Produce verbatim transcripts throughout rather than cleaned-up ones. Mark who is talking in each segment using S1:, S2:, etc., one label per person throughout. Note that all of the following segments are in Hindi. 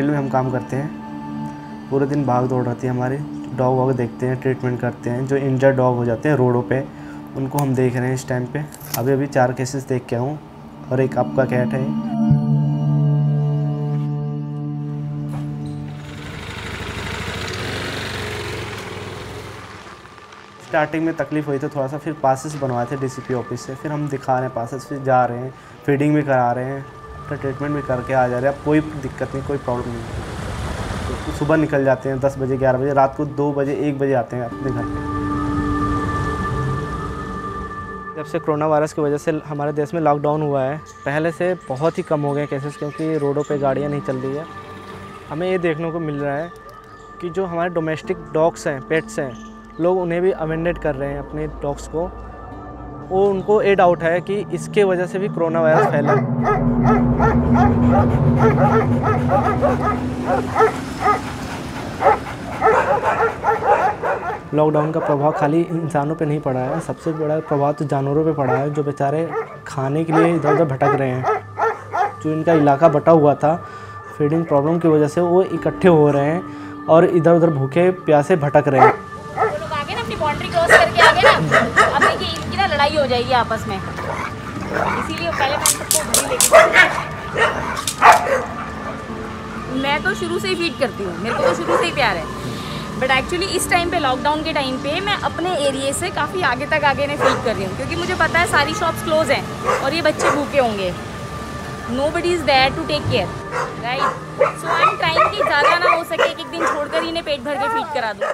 S1: फील्ड में हम काम करते हैं। पूरे दिन भाग दौड़ रहती है हमारी। डॉग वॉग देखते हैं, ट्रीटमेंट करते हैं। जो इंजर्ड डॉग हो जाते हैं रोडों पे, उनको हम देख रहे हैं इस टाइम पे। अभी अभी चार केसेस देख के आऊँ और एक आपका कैट है। स्टार्टिंग में तकलीफ़ हुई तो थोड़ा सा, फिर पासेस बनवाए थे डीसीपी ऑफिस से, फिर हम दिखा रहे हैं पासेस, फिर जा रहे हैं, फीडिंग भी करा रहे हैं, तो ट्रीटमेंट भी करके आ जा रहे हैं। अब कोई दिक्कत नहीं, कोई प्रॉब्लम नहीं। तो सुबह निकल जाते हैं दस बजे ग्यारह बजे, रात को दो बजे एक बजे आते हैं अपने घर पे। जब से कोरोना वायरस की वजह से हमारे देश में लॉकडाउन हुआ है, पहले से बहुत ही कम हो गए केसेस, क्योंकि रोडों पे गाड़ियाँ नहीं चल रही है। हमें ये देखने को मिल रहा है कि जो हमारे डोमेस्टिक डॉग्स हैं, पेट्स हैं, लोग उन्हें भी अवेंडेड कर रहे हैं अपने डॉग्स को। वो उनको ये डाउट है कि इसके वजह से भी कोरोना वायरस फैला। लॉकडाउन का प्रभाव खाली इंसानों पे नहीं पड़ा है, सबसे बड़ा प्रभाव तो जानवरों पे पड़ा है, जो बेचारे खाने के लिए इधर उधर भटक रहे हैं। जो इनका इलाका बटा हुआ था फीडिंग प्रॉब्लम की वजह से, वो इकट्ठे हो रहे हैं और इधर उधर भूखे प्यासे भटक रहे हैं।
S2: बाउंड्री क्रॉस करके आगे ना, अब देखिए इनकी ना लड़ाई हो जाएगी आपस में, इसीलिए पहले मैं सबको घर ही लेके। मैं तो शुरू से ही फीड करती हूँ, मेरे को तो शुरू से ही प्यार है, बट एक्चुअली इस टाइम पे, लॉकडाउन के टाइम पे, मैं अपने एरिया से काफ़ी आगे तक आगे ने फीड कर रही हूँ, क्योंकि मुझे पता है सारी शॉप्स क्लोज हैं और ये बच्चे भूखे होंगे। Nobody is there to take care, right? So I'm trying कि ज़्यादा ना हो सके, एक एक दिन छोड़कर इन्हें पेट भर के फीड करा दूँ।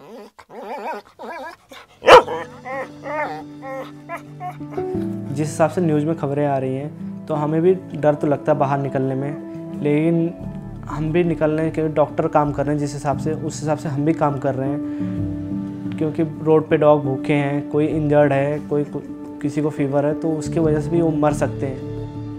S1: जिस हिसाब से न्यूज़ में खबरें आ रही हैं, तो हमें भी डर तो लगता है बाहर निकलने में, लेकिन हम भी निकलने के डॉक्टर काम कर रहे हैं जिस हिसाब से, उस हिसाब से हम भी काम कर रहे हैं। क्योंकि रोड पे डॉग भूखे हैं, कोई इंजर्ड है, कोई किसी को फीवर है, तो उसकी वजह से भी वो मर सकते हैं।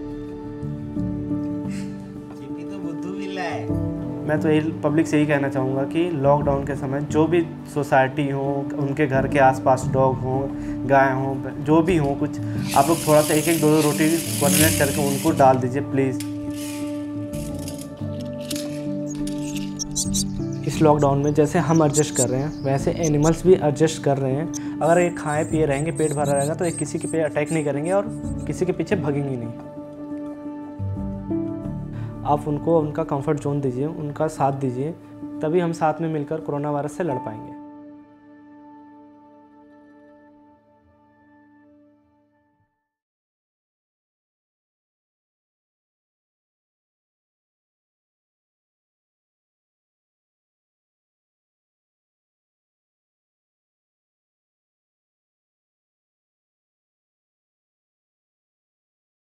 S1: मैं तो यही पब्लिक से ही कहना चाहूँगा कि लॉकडाउन के समय जो भी सोसाइटी हो, उनके घर के आसपास डॉग हो, गाय हो, जो भी हो, कुछ आप लोग थोड़ा सा एक एक दो दो रोटी कोऑर्डिनेट करके उनको डाल दीजिए प्लीज़। इस लॉकडाउन में जैसे हम एडजस्ट कर रहे हैं, वैसे एनिमल्स भी एडजस्ट कर रहे हैं। अगर ये खाए पिए रहेंगे, पेट भरा रहेगा, तो ये किसी के पे अटैक नहीं करेंगे और किसी के पीछे भगेंगे नहीं। आप उनको उनका कंफर्ट जोन दीजिए, उनका साथ दीजिए, तभी हम साथ में मिलकर कोरोना वायरस से लड़ पाएंगे।